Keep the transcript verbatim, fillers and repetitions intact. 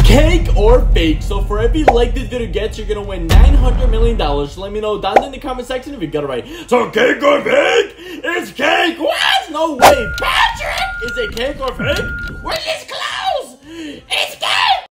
cake or fake? So for every like this video gets, you're gonna win nine hundred million dollars. So let me know down in the comment section if you got it right. So cake or fake? It's cake. What? No way. Patrick! Is it cake or fake? Where's this clown? It's cake!